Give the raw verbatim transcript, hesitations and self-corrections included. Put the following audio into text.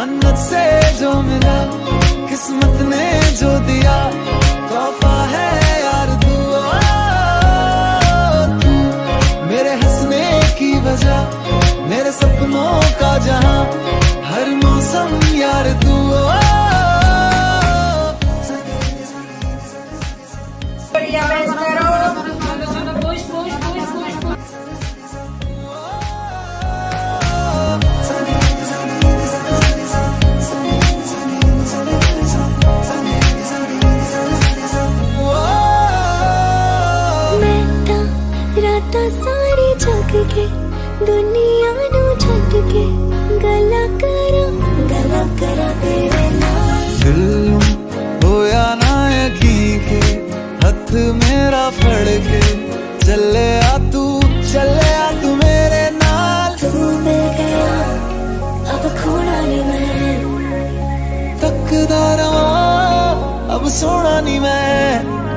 मन्नत से जो मिला, किस्मत ने जो दिया, तोहफा है यार तू। तू मेरे हंसने की वजह, मेरे सपनों का जहां, हर मौसम यार तू। राता सारी जग के दुनिया नू छड्ड के गला करा गला करा तेरे नाल। दिल होया ना यकीन के हथ मेरा फड़ के, चले आ तू चले आ तू मेरे नाल। तू मिल गया अब खोना नहीं मैं, तकदा रहा अब सोना नहीं मैं।